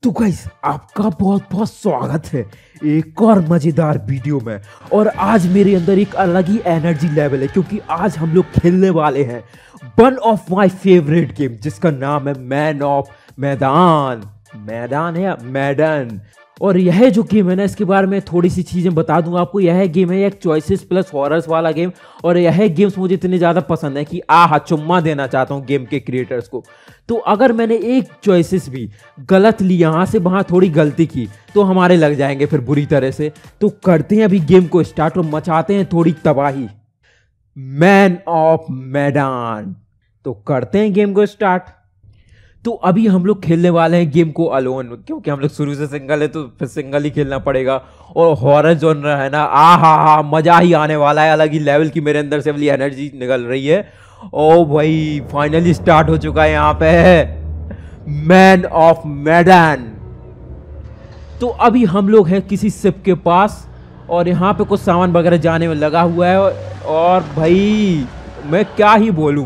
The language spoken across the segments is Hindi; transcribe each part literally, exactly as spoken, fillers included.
तो गाइस आपका बहुत बहुत स्वागत है एक और मजेदार वीडियो में। और आज मेरे अंदर एक अलग ही एनर्जी लेवल है क्योंकि आज हम लोग खेलने वाले हैं one of my favourite game जिसका नाम है मैन ऑफ मैदान। मैदान है मैदान। और यह जो गेम है ना, इसके बारे में थोड़ी सी चीज़ें बता दूंगा आपको। यह गेम है एक चॉइसेस प्लस हॉरर्स वाला गेम और यह गेम्स मुझे इतने ज़्यादा पसंद है कि आहा चुम्मा देना चाहता हूँ गेम के क्रिएटर्स को। तो अगर मैंने एक चॉइसेस भी गलत ली, यहाँ से वहाँ थोड़ी गलती की, तो हमारे लग जाएंगे फिर बुरी तरह से। तो करते हैं अभी गेम को स्टार्ट और मचाते हैं थोड़ी तबाही। मैन ऑफ मैदान। तो करते हैं गेम को स्टार्ट। तो अभी हम लोग खेलने वाले हैं गेम को अलोन, क्योंकि हम लोग शुरू से सिंगल है तो फिर सिंगल ही खेलना पड़ेगा। और हॉरर जोनर है ना, आ हा हा मजा ही आने वाला है। अलग ही लेवल की मेरे अंदर से वाली एनर्जी निकल रही है। ओ भाई फाइनली स्टार्ट हो चुका है यहाँ पे मैन ऑफ मैदान। तो अभी हम लोग हैं किसी शिप के पास और यहाँ पे कुछ सामान वगैरह जाने में लगा हुआ है। और भाई मैं क्या ही बोलूं।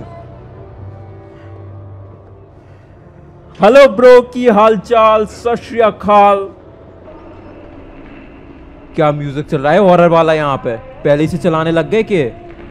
हेलो ब्रो, की हालचाल, सत श्री अकाल। क्या म्यूजिक चल रहा है हॉरर वाला यहाँ पे? पहले ही से चलाने लग गए के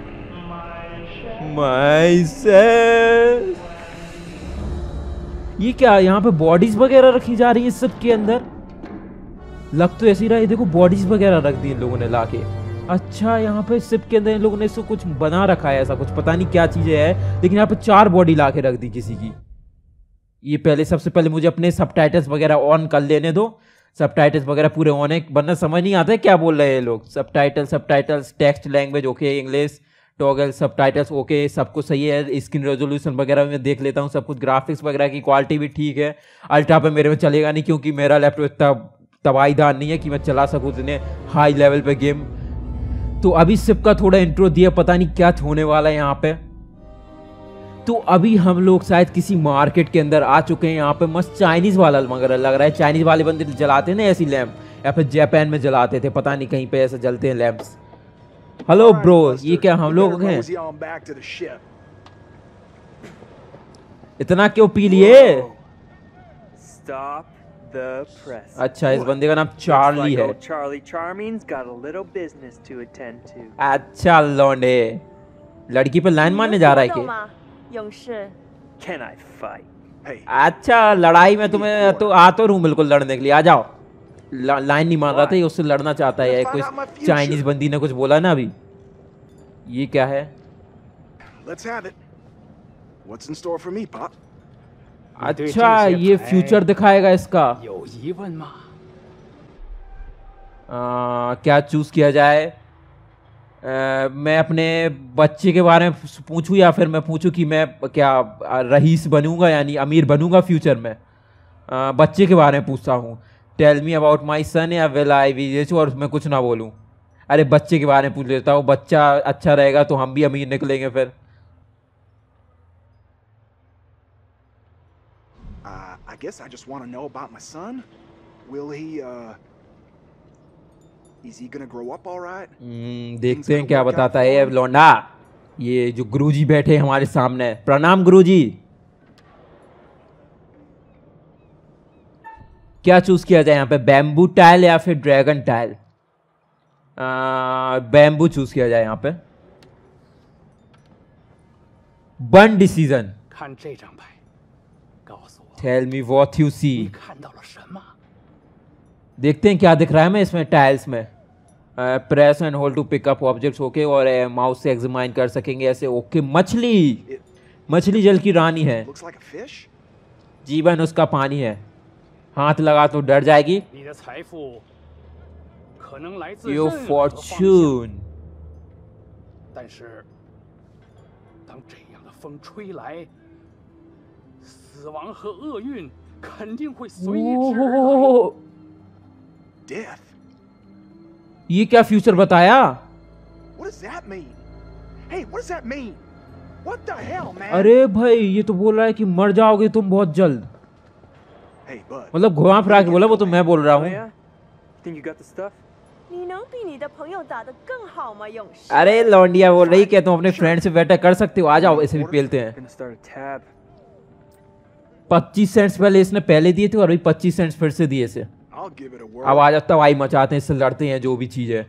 ये क्या यहाँ पे बॉडीज वगैरह रखी जा रही है सब के अंदर? लग तो ऐसी रहा है, देखो बॉडीज वगैरह रख दी इन लोगों ने लाके। अच्छा यहाँ पे शिप के अंदर इन लोगों ने इसको कुछ बना रखा है, ऐसा कुछ पता नहीं क्या चीजें है, लेकिन यहाँ पे चार बॉडी लाके रख दी किसी की। ये पहले सबसे पहले मुझे अपने सबटाइटल्स वगैरह ऑन कर लेने दो। सबटाइटल्स वगैरह पूरे ऑन है, वरना समझ नहीं आता है क्या बोल रहे हैं लोग। Subtitle subtitles text language okay, English toggle subtitles okay, सब कुछ सही है। स्क्रीन रेजोल्यूशन वगैरह मैं देख लेता हूँ सब कुछ, ग्राफिक्स वगैरह की क्वालिटी भी ठीक है। अल्ट्रा पे मेरे में चलेगा नहीं क्योंकि मेरा लैपटॉप इतना तबाहीदार नहीं है कि मैं चला सकूँ इतने हाई लेवल पे गेम। तो अभी सिप का थोड़ा इंट्रो दिया, पता नहीं क्या होने वाला है यहाँ पे। तो अभी हम लोग शायद किसी मार्केट के अंदर आ चुके हैं। यहाँ पे मस्त चाइनीज वाला मगर लग रहा है, चाइनीज वाले बंदे जलाते हैं ना ऐसी लैंप, या फिर जापान में जलाते थे, पता नहीं कहीं पे ऐसे जलते हैं लैंप्स। हेलो ब्रो, ये क्या हम लोग हैं? इतना क्यों पी लिए? अच्छा इस बंदे का नाम चार्ली है। अच्छा लौंडे, लड़की पे लाइन मारने जा रहा है क्या? अच्छा लड़ाई में तुम्हें तो आ तो रूम बिल्कुल लड़ने के लिए, आ जाओ। लाइन नहीं मार रहा था, ये उससे लड़ना चाहता है। कुछ चाइनीज बंदी ने कुछ बोला ना अभी। ये क्या है? अच्छा ये फ्यूचर दिखाएगा इसका। आ, क्या चूज किया जाए? Uh, मैं अपने बच्चे के बारे में पूछूं या फिर मैं पूछूं कि मैं क्या रईस बनूंगा यानी अमीर बनूंगा फ्यूचर में? uh, बच्चे के बारे में पूछता हूँ। Tell me about my son या विल आई विच, और मैं कुछ ना बोलूं। अरे बच्चे के बारे में पूछ लेता हूँ, बच्चा अच्छा रहेगा तो हम भी अमीर निकलेंगे फिर। uh, I guess I just want to know about my son. Will he uh Is he gonna grow up all right? hmm, देखते हैं क्या बताता है अब लौंडा। ये जो गुरुजी बैठे हमारे सामने, प्रणाम गुरुजी। क्या चूज किया जाए यहाँ पे, बैम्बू टाइल या फिर ड्रैगन टाइल? बैम्बू चूज किया जाए यहाँ पे। One decision. Tell me what you see. देखते हैं क्या दिख रहा है मैं इसमें टाइल्स में। Press and hold to pick up objects okay, और माउस से एग्जामाइन कर सकेंगे ऐसे ओके। मछली, मछली जल की रानी है, जीवन उसका पानी है, हाथ लगा तो डर जाएगी। Your fortune. Death. ये क्या फ्यूचर बताया? What does that mean? Hey, what does that mean? What the hell, man? अरे भाई ये तो बोल रहा है कि मर जाओगे तुम बहुत जल्द। Hey, bud. मतलब घुमा फिरा के बोला, वो तो मैं बोल रहा हूँ। अरे लौंडिया बोल रही क्या तुम अपने फ्रेंड से बेटर कर सकते हो, आ जाओ इसे भी पेलते हैं। पच्चीस सेंट्स पहले इसने पहले दिए थे और अभी पच्चीस सेंट्स फिर से दिए से। अब आ जाता भाई, मचाते हैं, इससे लड़ते हैं जो भी चीज है।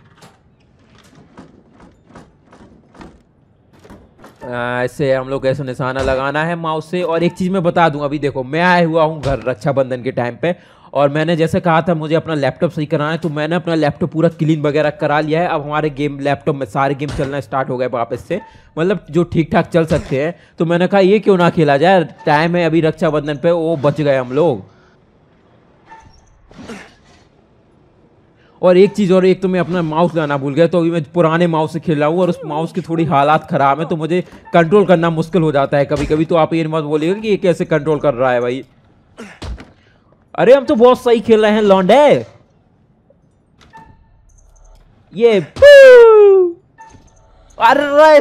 ऐसे हम लोग ऐसे निशाना लगाना है माउस से। और एक चीज मैं बता दूं, अभी देखो मैं आया हुआ हूँ घर रक्षाबंधन के टाइम पे, और मैंने जैसे कहा था मुझे अपना लैपटॉप सही कराना है, तो मैंने अपना लैपटॉप पूरा क्लीन वगैरह करा लिया है। अब हमारे गेम लैपटॉप में सारे गेम चलना स्टार्ट हो गए वापस से, मतलब जो ठीक ठाक चल सकते हैं। तो मैंने कहा ये क्यों ना खेला जाए, टाइम है अभी रक्षाबंधन पे, वो बच गए हम लोग। और एक चीज़ और, एक तो मैं अपना माउस लाना भूल गया, तो अभी मैं पुराने माउस से खेल रहा हूँ और उस माउस की थोड़ी हालात ख़राब है, तो मुझे कंट्रोल करना मुश्किल हो जाता है कभी कभी। तो आप ये मत बोलिएगा कि ये कैसे कंट्रोल कर रहा है भाई। अरे हम तो बहुत सही खेल रहे हैं लौंडे। ये अरे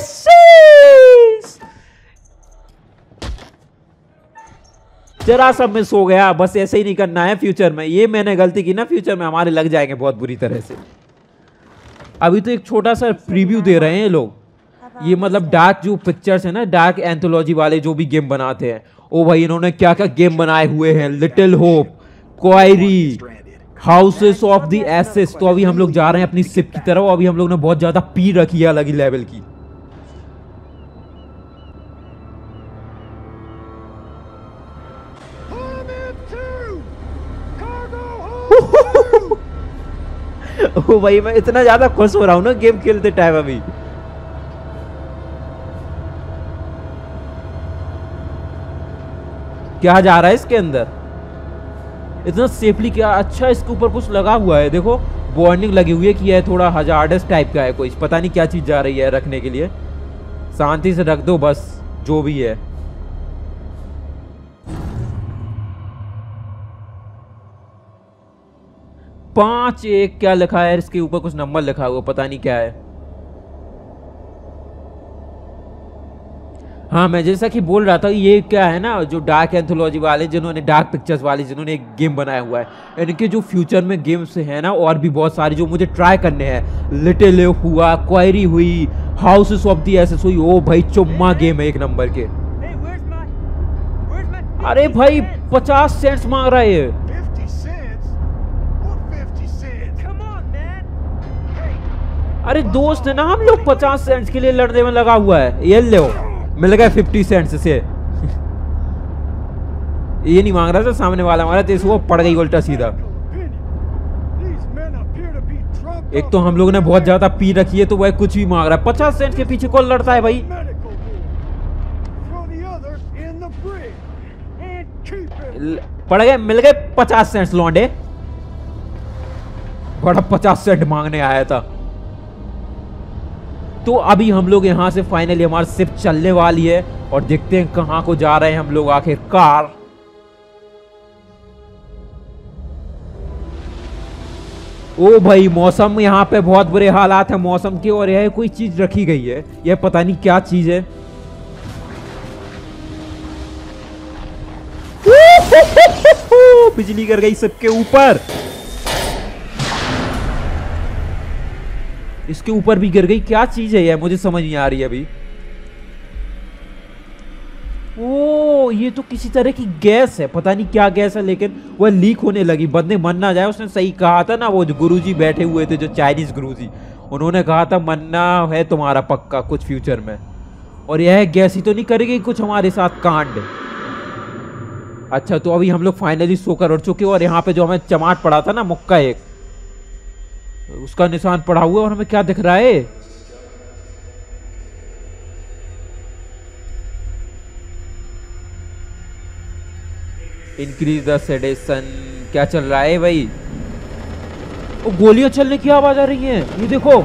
जरा सा मिस हो गया, बस ऐसे ही नहीं करना है फ्यूचर में। ये मैंने गलती की ना, फ्यूचर में हमारे लग जाएंगे बहुत बुरी तरह से। अभी तो एक छोटा सा प्रीव्यू दे रहे हैं लोग। ये मतलब डार्क जो पिक्चर्स है ना, डार्क एंथोलॉजी वाले जो भी गेम बनाते हैं, ओ भाई इन्होंने क्या क्या गेम बनाए हुए हैं। Little hope, quarry, houses of the ashes. तो अभी हम लोग जा रहे हैं अपनी शिप की तरफ। अभी हम लोग ने बहुत ज्यादा पी रखी है अलग ही लेवल की। ओ भाई मैं इतना ज्यादा खुश हो रहा हूं ना गेम खेलते टाइम। अभी क्या जा रहा है इसके अंदर इतना सेफली? क्या अच्छा इसके ऊपर कुछ लगा हुआ है, देखो वार्निंग लगी हुई है कि यह थोड़ा हजार्डस टाइप का है, कोई पता नहीं क्या चीज जा रही है रखने के लिए। शांति से रख दो बस जो भी है। पांच एक क्या लिखा है इसके ऊपर, कुछ नंबर लिखा हुआ, पता नहीं क्या है। हाँ मैं जैसा कि बोल रहा था, ये क्या है ना, जो डार्क एंथोलॉजी वाले, जिन्होंने डार्क पिक्चर्स वाले जिन्होंने एक गेम बनाया हुआ है, इनके जो फ्यूचर में गेम्स है ना और भी बहुत सारे जो मुझे ट्राई करने हैं। लिटिल हुआ, क्वायरी हुई, हाउसेस ऑफ द एसेस हुई। ओ भाई चुम्मा गेम है एक नंबर के। अरे भाई पचास सेंट्स मांग रहा है। अरे दोस्त है ना हम लोग, पचास सेंट्स के लिए लड़ने में लगा हुआ है। ये लो मिल गए फिफ्टी सेंट्स से। ये नहीं मांग रहा था सामने वाला हमारा, तो इसको पड़ गई उल्टा सीधा। एक तो हम लोगों ने बहुत ज्यादा पी रखी है, तो वह कुछ भी मांग रहा है। पचास सेंट के पीछे कौन लड़ता है भाई? पड़ गए, मिल गए पचास सेंट्स लौंडे। बड़ा पचास सेंट मांगने आया था। तो अभी हम लोग यहाँ से फाइनली हमारी शिप चलने वाली है और देखते हैं कहाँ को जा रहे हैं हम लोग आखिरकार। ओ भाई मौसम, यहाँ पे बहुत बुरे हालात है मौसम के, और यह कोई चीज रखी गई है, यह पता नहीं क्या चीज है। बिजली गिर गई सबके ऊपर, इसके ऊपर भी गिर गई। क्या चीज है यह, मुझे समझ नहीं आ रही है अभी। ओ ये तो किसी तरह की गैस है, पता नहीं क्या गैस है, लेकिन वह लीक होने लगी। बंदे मरना जाए, उसने सही कहा था ना, वो जो गुरुजी बैठे हुए थे, जो चाइनीज गुरुजी, उन्होंने कहा था मरना है तुम्हारा पक्का कुछ फ्यूचर में। और यह गैस ही तो नहीं करेगी कुछ हमारे साथ कांड। अच्छा तो अभी हम लोग फाइनली सोकर उठ चुके, और यहाँ पे जो हमें चमाट पड़ा था ना मुक्का, एक उसका निशान पड़ा हुआ है। और हमें क्या दिख रहा है? Increase the sedation. क्या चल रहा है भाई? वो गोलियां चलने की आवाज आ रही है, ये देखो।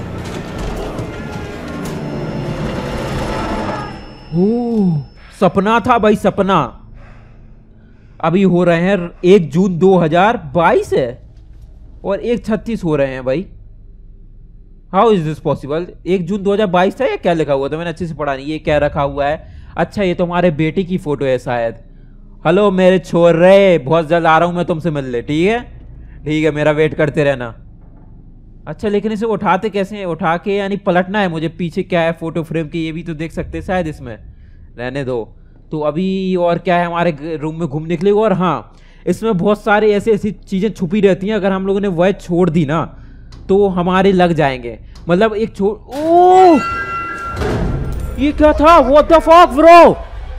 ओ सपना था भाई, सपना। अभी हो रहे हैं एक जून दो हजार बाईस है और एक छत्तीस हो रहे हैं भाई। How is this possible? एक जून दो हजार बाईस था या क्या लिखा हुआ था? मैंने अच्छे से पढ़ा नहीं। ये क्या रखा हुआ है? अच्छा ये तुम्हारे बेटे की फोटो है शायद। हेलो मेरे छोरे, बहुत जल्द आ रहा हूं मैं तुमसे मिलने, ठीक है? ठीक है, मेरा वेट करते रहना। अच्छा लेकिन इसे उठाते कैसे हैं? उठा के यानी पलटना है मुझे। पीछे क्या है फोटो फ्रेम की, ये भी तो देख सकते हैं शायद इसमें। रहने दो। तो अभी और क्या है हमारे रूम में घूमने के लिए। और हाँ, इसमें बहुत सारे ऐसे ऐसी चीजें छुपी रहती हैं, अगर हम लोगों ने वह छोड़ दी ना तो हमारे लग जाएंगे। मतलब एक छोड़, ओह ये क्या था? व्हाट द फक ब्रो,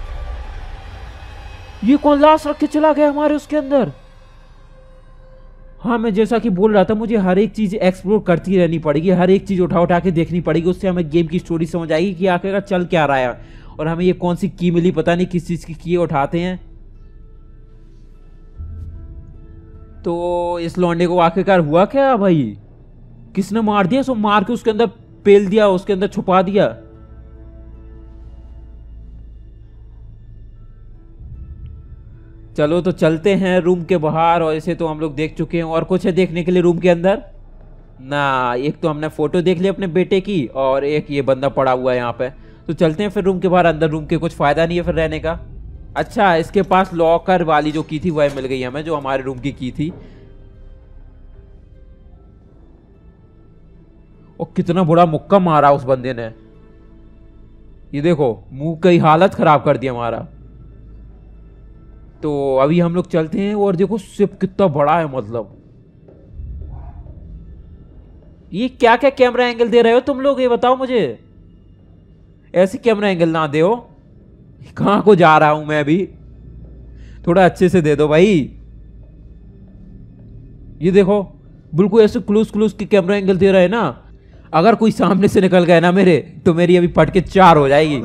ये कौन लाश रख के चला गया हमारे उसके अंदर? हाँ, मैं जैसा कि बोल रहा था, मुझे हर एक चीज एक्सप्लोर करती रहनी पड़ेगी, हर एक चीज उठा उठा के देखनी पड़ेगी, उससे हमें गेम की स्टोरी समझ आएगी कि आखिर चल क्या रहा है। और हमें ये कौन सी की मिली, पता नहीं किस चीज की की उठाते हैं। तो इस लौंडे को आखिरकार हुआ क्या भाई? किसने मार दिया? सो मार के उसके अंदर पेल दिया, उसके अंदर छुपा दिया। चलो तो चलते हैं रूम के बाहर। और इसे तो हम लोग देख चुके हैं, और कुछ है देखने के लिए रूम के अंदर ना? एक तो हमने फोटो देख ली अपने बेटे की, और एक ये बंदा पड़ा हुआ है यहाँ पे। तो चलते हैं फिर रूम के बाहर। अंदर रूम के कुछ फायदा नहीं है फिर रहने का। अच्छा, इसके पास लॉकर वाली जो की थी वह मिल गई हमें, जो हमारे रूम की की थी। और कितना बड़ा मुक्का मारा उस बंदे ने, ये देखो मुंह की हालत खराब कर दिया हमारा। तो अभी हम लोग चलते हैं। और देखो शिप कितना बड़ा है, मतलब ये क्या क्या कैमरा एंगल दे रहे हो तुम लोग, ये बताओ मुझे। ऐसे कैमरा एंगल ना दे हो, कहां को जा रहा हूं मैं अभी, थोड़ा अच्छे से दे दो भाई। ये देखो बिल्कुल ऐसे क्लोज क्लोज के कैमरा एंगल दे रहे हैं ना। अगर कोई सामने से निकल गया ना मेरे, तो मेरी अभी पट के चार हो जाएगी।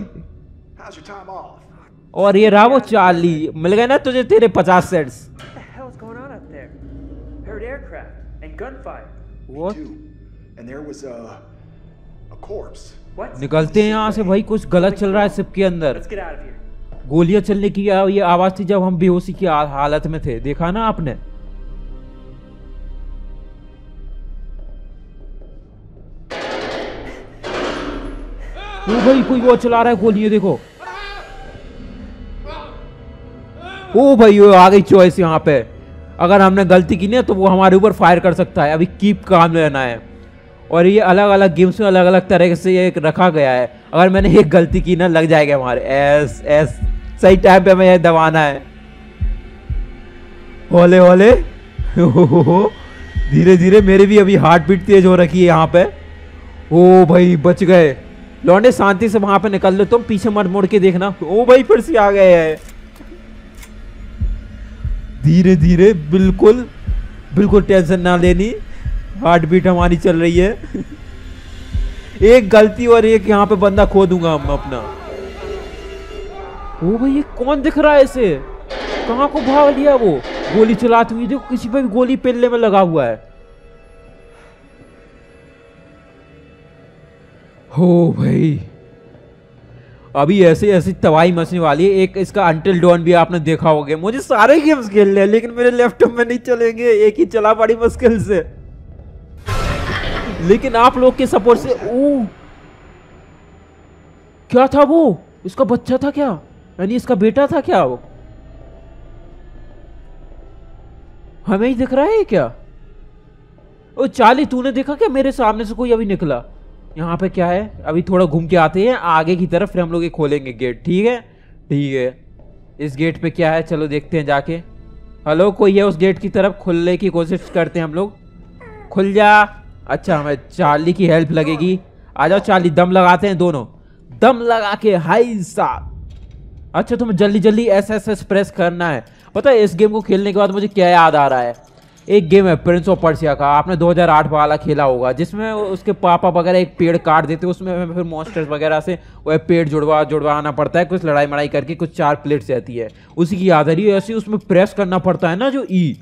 और ये रहा वो चार्ली, मिल गए ना तुझे तेरे पचास सेट्स। निकलते हैं यहाँ से भाई, कुछ गलत चल रहा है शिप के अंदर। गोलियां चलने की ये आवाज थी जब हम बेहोशी की हालत में थे, देखा ना आपने? ओ भाई कोई वो चला रहा है गोली, देखो। ओ भाई वो आ गई चॉइस यहाँ पे, अगर हमने गलती की ना तो वो हमारे ऊपर फायर कर सकता है। अभी कीप काम रहना है। और ये अलग अलग गेम्स में अलग अलग तरह से ये रखा गया है। अगर मैंने एक गलती की ना, लग जाएगा हमारे। एस एस सही टाइम पे हमें दबाना है। होले होले धीरे धीरे, मेरी भी अभी हार्ट बीट तेज हो रखी है यहाँ पे। ओ भाई बच गए लौंडे, शांति से वहां पे निकल लो तुम, पीछे मत मुड़ के देखना। ओ भाई फिर से आ गए हैं। धीरे धीरे, बिल्कुल बिल्कुल टेंशन ना लेनी, हार्ट बीट हमारी चल रही है। एक गलती और एक यहाँ पे बंदा खो दूंगा हम अपना। ओ भाई ये कौन दिख रहा है इसे? कहाँ को भाग लिया वो गोली चलाते हुए? देखो किसी पे भी गोली पेलने में लगा हुआ है। हो भाई अभी ऐसे ऐसी तबाही मचने वाली है। एक इसका अंटिल डॉन भी आपने देखा होगा। मुझे सारे गेम्स खेलने हैं लेकिन मेरे लैपटॉप में नहीं चलेंगे, एक ही चला बड़ी मुश्किल से। लेकिन आप लोग के सपोर्ट से। ओ क्या था वो? इसका बच्चा था क्या? यानी इसका बेटा था क्या वो? हमें ही दिख रहा है क्या? ओ चार्ली तूने देखा क्या? मेरे सामने से कोई अभी निकला। यहाँ पे क्या है? अभी थोड़ा घूम के आते हैं आगे की तरफ, फिर हम लोग ये खोलेंगे गेट। ठीक है ठीक है। इस गेट पे क्या है, चलो देखते हैं जाके। हेलो, कोई है उस गेट की तरफ? खुलने की कोशिश करते हैं हम लोग। खुल जा। अच्छा हमें चार्ली की हेल्प लगेगी। आ जाओ चार्ली, दम लगाते हैं दोनों, दम लगा के। हाई साहब। अच्छा तुम्हें जल्दी जल्दी एस एस एस प्रेस करना है। पता है इस गेम को खेलने के बाद मुझे क्या याद आ रहा है? एक गेम है प्रिंस ऑफ पर्सिया का, आपने दो हज़ार आठ वाला खेला होगा, जिसमें उसके पापा वगैरह एक पेड़ काट देते, उसमें फिर मॉन्स्टर्स वगैरह से वह पेड़ जुड़वा जुड़वाना पड़ता है, कुछ लड़ाई मड़ाई करके कुछ चार प्लेट्स रहती है, उसी की याद आ रही है। ऐसे उसमें प्रेस करना पड़ता है ना जो ई,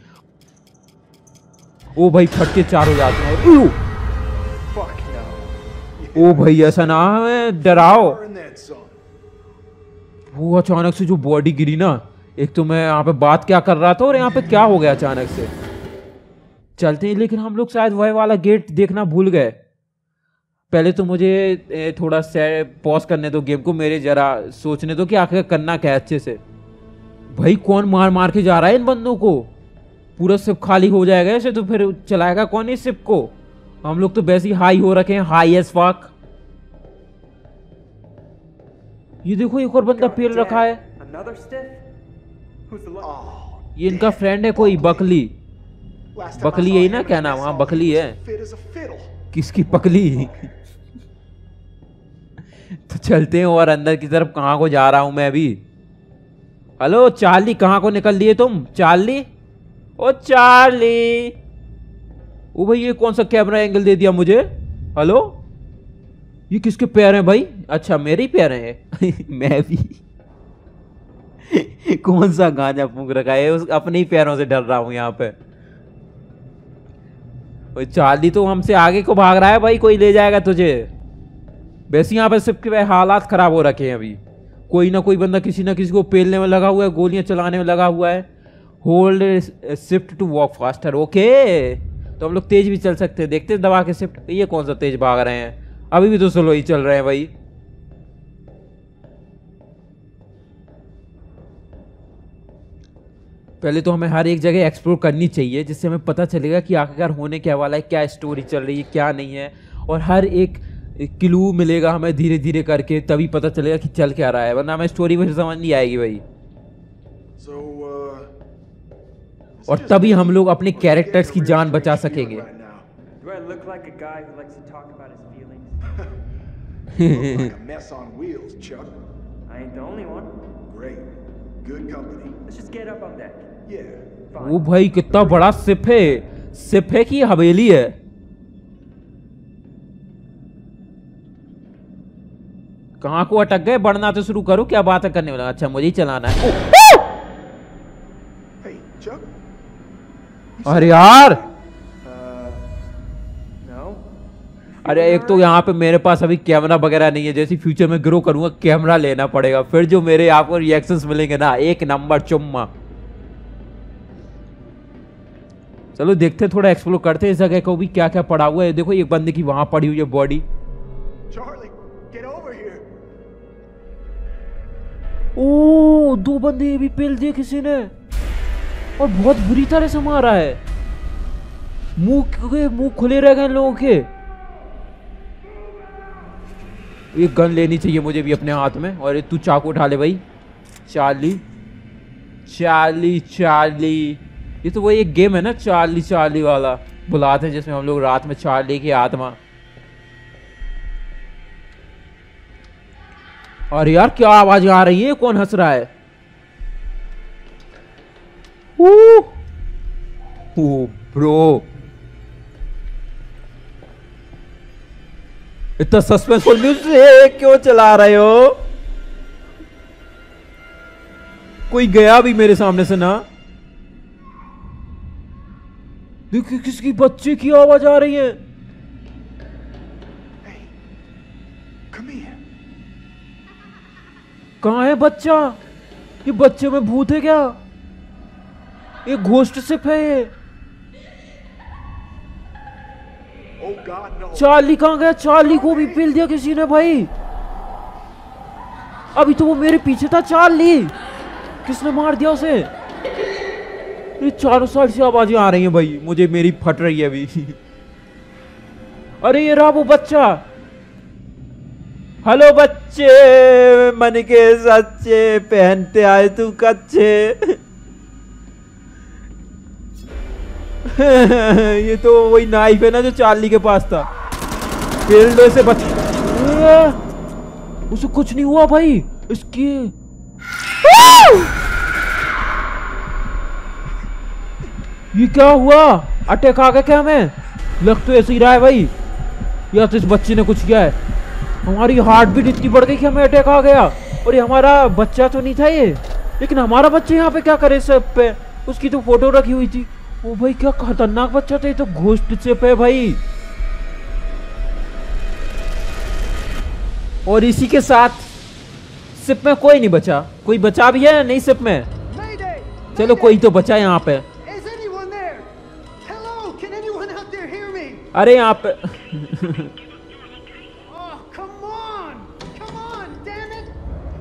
ओ भाई फटके चार हो जाते हैं। ओ भाई ऐसा ना है, डराओ। वो अचानक से जो बॉडी गिरी ना, एक तो मैं यहाँ पे बात क्या कर रहा था और यहाँ पे क्या हो गया अचानक से। चलते हैं, लेकिन हम लोग शायद वह वाला गेट देखना भूल गए। पहले तो मुझे थोड़ा से पॉज करने दो गेम को, मेरे जरा सोचने दो कि आखिर करना क्या है अच्छे से। भाई कौन मार मार के जा रहा है इन बंदों को? पूरा शिप खाली हो जाएगा ऐसे तो फिर चलाएगा कौन इस शिप को? हम लोग तो वैसे ही हाई हो रखे हैं, हाई एस फक। ये देखो एक और बंदा पेल रखा है। Another stiff? Who's the lucky? Oh, ये इनका फ्रेंड है कोई, Buckley. last time I Buckley saw यही him ना, and क्या his नाम? mess हाँ hall, बकली he was है। fit as a fiddle. किसकी पकली? तो चलते हैं और अंदर की तरफ। कहाँ को जा रहा हूं मैं अभी? हेलो चार्ली, कहाँ को निकल लिए तुम? चार्ली, ओ चार्ली। ओ भाई ये कौन सा कैमरा एंगल दे दिया मुझे? हेलो, ये किसके पैर हैं भाई? अच्छा मेरे ही पैर हैं। मैं भी कौन सा गांजा फूंक रखा है, उस अपने ही पैरों से डर रहा हूं यहाँ पे। ओए चार्ली तो हमसे आगे को भाग रहा है भाई, कोई ले जाएगा तुझे। वैसे यहाँ पे सिर्फ हालात खराब हो रखे हैं अभी। कोई ना कोई बंदा किसी ना किसी को पेलने में लगा हुआ है, गोलियां चलाने में लगा हुआ है। Hold shift to walk faster. Okay, तो हम लोग तेज भी चल सकते हैं। देखते हैं दबा के शिफ्ट। ये कौन सा तेज भाग रहे हैं? अभी भी तो स्लो ही चल रहे हैं भाई। पहले तो हमें हर एक जगह एक्सप्लोर करनी चाहिए, जिससे हमें पता चलेगा कि आखिरकार होने क्या वाला है, क्या स्टोरी चल रही है, क्या नहीं है। और हर एक क्लू मिलेगा हमें धीरे धीरे करके, तभी पता चलेगा कि चल क्या रहा है, वरना हमें स्टोरी में समझ नहीं आएगी भाई। So, uh, is और it just तभी हम me, लोग अपने or do you characters get की a जान real बचा strange सकेंगे। feeling right now? Do I look like a guy who likes to talk about his feelings? Look like a mess on wheels, Chuck. I ain't the only one. Great. Good company. Let's just get up on deck. Yeah. Fine. वो भाई कितना बड़ा सिप है। सिप है कि हवेली है? कहाँ को अटक गए? बढ़ना तो शुरू करो, क्या बात है करने वाला? अच्छा मुझे ही चलाना है। Hey, Chuck. अरे यार, Uh, no. अरे एक तो यहाँ पे मेरे पास अभी कैमरा वगैरह नहीं है। जैसे फ्यूचर में ग्रो करूंगा कैमरा लेना पड़ेगा, फिर जो मेरे आपको रिएक्शंस मिलेंगे ना, एक नंबर चुम्मा। चलो देखते थोड़ा एक्सप्लोर करते इस जगह को भी, क्या क्या पड़ा हुआ है। देखो एक बंदे की वहां पड़ी हुई है body. Charlie, get over here. ओ दो बंदे ये भी पेल दिए किसी ने, और बहुत बुरी तरह से मारा है। मुंह के मुंह खुले रह गए लोगों के। एक गन लेनी चाहिए मुझे भी अपने हाथ में। और तू चाकू उठा ले भाई। चार्ली चार्ली चार्ली, ये तो वही एक गेम है ना, चार्ली चार्ली वाला बुलाते हैं, जिसमें हम लोग रात में चार्ली की आत्मा। और यार क्या आवाज आ रही है? कौन हंस रहा है? ओ ब्रो, इतना सस्पेंसफुल म्यूजिक क्यों चला रहे हो? कोई गया भी मेरे सामने से ना। देखिए किसकी बच्चे की आवाज आ रही है। Hey, come here. कहाँ है बच्चा? ये बच्चे में भूत है क्या? ये घोस्ट शिप है ये। Oh God, no. चार्ली कहाँ गया? चार्ली को भी पेल दिया किसी ने भाई। अभी तो वो मेरे पीछे था। चार्ली किसने मार दिया उसे? ये चारों साइड से आवाजें आ रही हैं भाई, मुझे मेरी फट रही है अभी। अरे ये रहा वो बच्चा। हेलो बच्चे, मन के सच्चे, पहनते आए तू कच्चे। ये तो वही नाइफ है ना जो चार्ली के पास था। पेल दो इसे बच। उसे कुछ नहीं हुआ भाई इसकी। ये क्या हुआ? अटैक आ गया क्या हमें? लग तो ऐसे ही रहा है भाई, या तो इस बच्चे ने कुछ किया है। हमारी हार्ट बीट इतनी बढ़ गई कि हमें अटैक आ गया। और ये हमारा बच्चा तो नहीं था ये, लेकिन हमारा बच्चा यहाँ पे क्या करे सब पे? उसकी तो फोटो रखी हुई थी। ओ भाई क्या खतरनाक बच्चा था ये तो। घोस्ट शिप है भाई। और इसी के साथ शिप में कोई नहीं बचा। कोई बचा भी है नहीं शिप में? Mayday! चलो कोई तो बचा यहाँ पे। Is anyone there? Hello? Can anyone out there hear me? अरे यहाँ पे Oh, come on! Come on, damn it!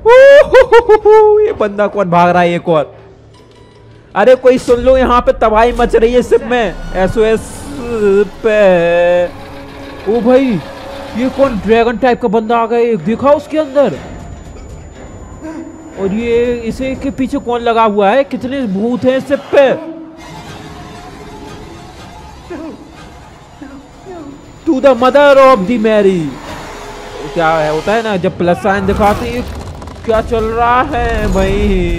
ये बंदा कौन भाग रहा है? एक और। अरे कोई सुन लो, यहाँ पे तबाही मच रही है शिप में। एसओएस पे। ओ भाई ये कौन ड्रैगन टाइप का बंदा आ गया? देखा उसके अंदर? और ये इसे के पीछे कौन लगा हुआ है? कितने भूत हैं इस शिप पे? To the mother of the Mary. क्या है होता है ना जब प्लस साइन दिखाते हैं, क्या चल रहा है भाई?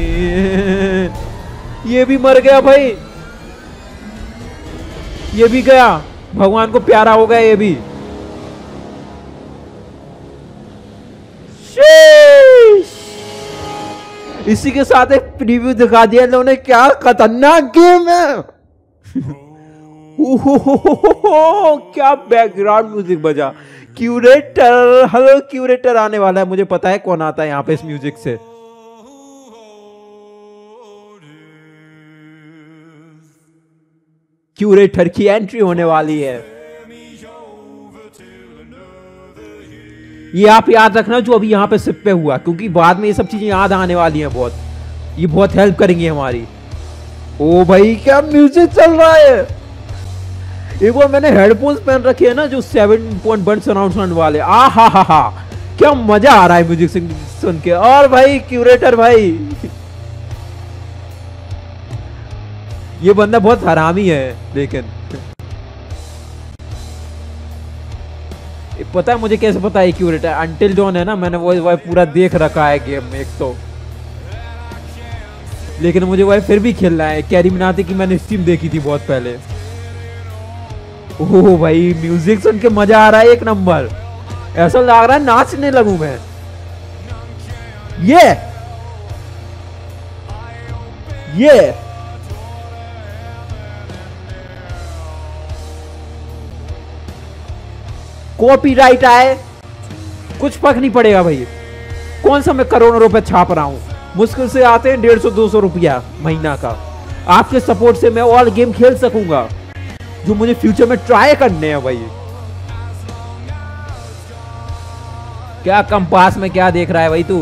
ये भी मर गया भाई, ये भी गया, भगवान को प्यारा हो गया ये भी। इसी के साथ एक प्रीव्यू दिखा दिया इन्होंने, क्या खतरनाक गेम है। ओहो, क्या बैकग्राउंड म्यूजिक बजा। क्यूरेटर, हेलो क्यूरेटर आने वाला है, मुझे पता है कौन आता है यहाँ पे इस म्यूजिक से। क्यूरेटर की एंट्री होने वाली है। ये आप याद रखना जो अभी यहाँ पे सिप पे हुआ, क्योंकि बाद में ये सब चीजें याद आने वाली हैं बहुत, ये बहुत हेल्प करेंगी हमारी। ओ भाई क्या म्यूजिक चल रहा है। एक बार मैंने हेडफोन्स पहन रखे हैं ना जो seven point one surround sound वाले, आ हा हा हा, क्या मजा आ रहा है म्यूजिक सुन के। और भाई क्यूरेटर भाई, ये बंदा बहुत हरामी है लेकिन। पता है मुझे कैसे पता है क्यूरेटर? अंटिल डॉन है ना, मैंने वो, वो पूरा देख रखा है गेम में एक तो, लेकिन मुझे वह फिर भी खेलना है। कैरी मिनाती की मैंने स्ट्रीम देखी थी बहुत पहले। ओह भाई म्यूजिक सुन के मजा आ रहा है एक नंबर, ऐसा लग रहा है नाचने लगूं मैं। ये ये कॉपीराइट आए कुछ फर्क नहीं पड़ेगा भाई, कौन सा मैं करोड़ों रुपए छाप रहा हूं, मुश्किल से आते हैं डेढ़ सौ दो सौ रुपया महीना का। आपके सपोर्ट से मैं और गेम खेल सकूंगा जो मुझे फ्यूचर में ट्राई करने हैं भाई। क्या कंपास में क्या देख रहा है भाई तू?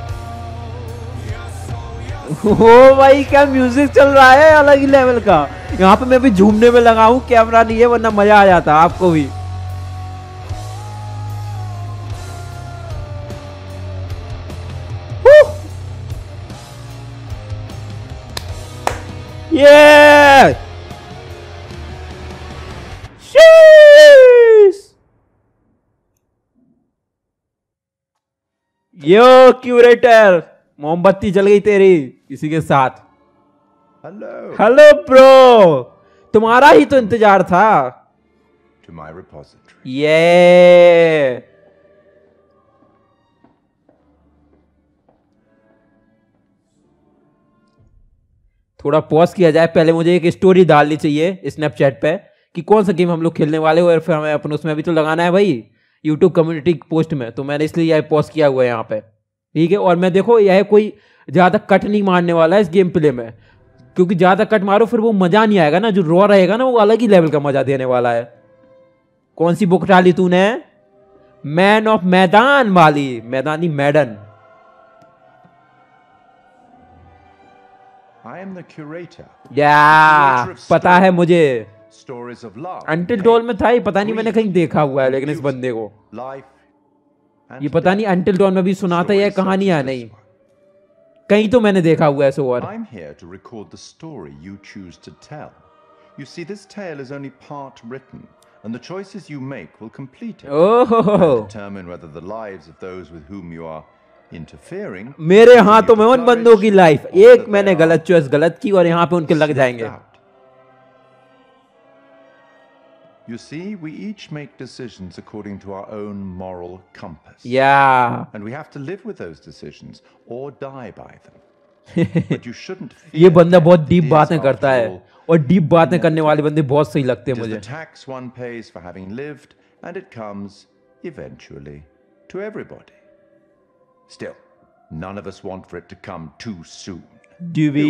ओ भाई क्या म्यूजिक चल रहा है अलग ही लेवल का। यहाँ पे मैं भी झूमने में लगा हूं, कैमरा नहीं है वरना मजा आ जाता आपको भी। ये यो क्यूरेटर, मोमबत्ती जल गई तेरी किसी के साथ। Hello हेलो ब्रो, तुम्हारा ही तो इंतजार था। to my repository. ये थोड़ा पॉज किया जाए, पहले मुझे एक स्टोरी डालनी चाहिए स्नैपचैट पे कि कौन सा गेम हम लोग खेलने वाले हो, और फिर हमें अपन उसमें भी तो लगाना है भाई यूट्यूब कम्युनिटी पोस्ट में, तो मैंने इसलिए यह पॉज किया हुआ है यहाँ पे, ठीक है। और मैं देखो यह कोई ज़्यादा कट नहीं मारने वाला है इस गेम प्ले में, क्योंकि ज़्यादा कट मारो फिर वो मज़ा नहीं आएगा ना, जो रॉ रहेगा ना वो अलग ही लेवल का मज़ा देने वाला है। कौन सी बुक डाली तूने? मैन ऑफ मैदान वाली, मैदानी मैडन। I am the curator. या पता है मुझे, Stories of love. Until doll में था ही, पता नहीं मैंने कहीं देखा हुआ है लेकिन इस बंदे को Life. and ये पता नहीं अंटिल डॉन में भी सुना था यह कहानी या नहीं, कहीं तो मैंने देखा हुआ है ऐसे। और I'm here to record the story you choose to tell. You see, this tale is only part written, and the choices you make will complete it. Oh Determine whether the lives of those with whom you are interfering. मेरे हाथों में उन बंदों की लाइफ, एक मैंने गलत चॉइस गलत की और यहाँ पे उनके लग जाएंगे। You see, we each make decisions according to our own moral compass. या And we have to live with those decisions or die by them. But you shouldn't fear ये बंदा बहुत death. डीप It is, बातें after करता है, all, और डीप बातें करने वाले बंदे बहुत सही लगते हैं it is मुझे। the tax one pays for having lived, and it comes eventually to everybody. Still, none of us want for it to come too soon. Do we?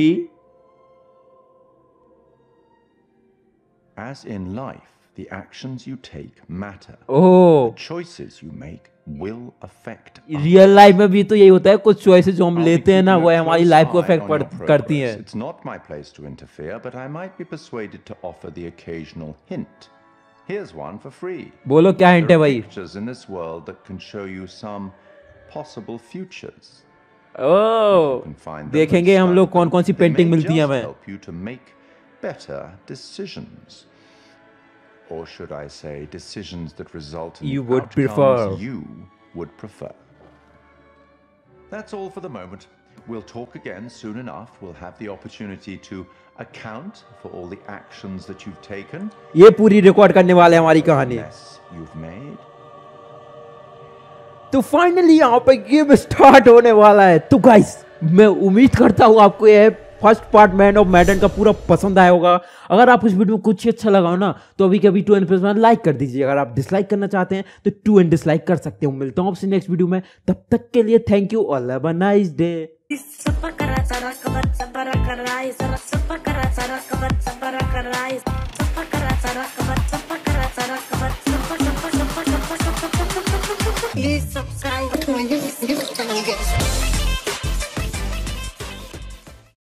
As in life, the actions you take matter. Oh The choices you make will affect us. Real life में भी तो यही होता है, कुछ चॉइसेस जो हम I'll be लेते हैं ना keeping वो a हमारी close लाइफ को eye अफेक्ट on your करती progress. हैं। It's not my place to interfere, but I might be persuaded to offer the occasional hint. Here's one for free. बोलो क्या हिंट There है are भाई? pictures in this world that can show you some possible futures. Oh, देखेंगे हम लोग कौन कौन सी पेंटिंग मिलती है हमें। help you to make better decisions. Or should I say decisions that result in You would outcomes prefer. you would prefer. That's all for the moment. We'll talk again soon enough. We'll have the opportunity to account for all the actions that you've taken. ये पूरी रिकॉर्ड करने वाले हमारी कहानी। Mess you've made. तो फाइनली यहाँ पे गेम स्टार्ट होने वाला है। तो गाइस, मैं उम्मीद करता हूँ आपको यह first part man of madden का पूरा पसंद आया होगा। अगर आप इस वीडियो में कुछ अच्छा लगा हो ना, तो अभी के अभी two and plus one like कर दीजिए। अगर आप डिसलाइक करना चाहते हैं तो टू एंड डिसलाइक कर सकते हो। मिलता हूँ आपसे नेक्स्ट वीडियो में, तब तक के लिए थैंक यू और have a nice day. Sepakara cara kabat sabara karai, sara sepakara cara kabat sabara karai.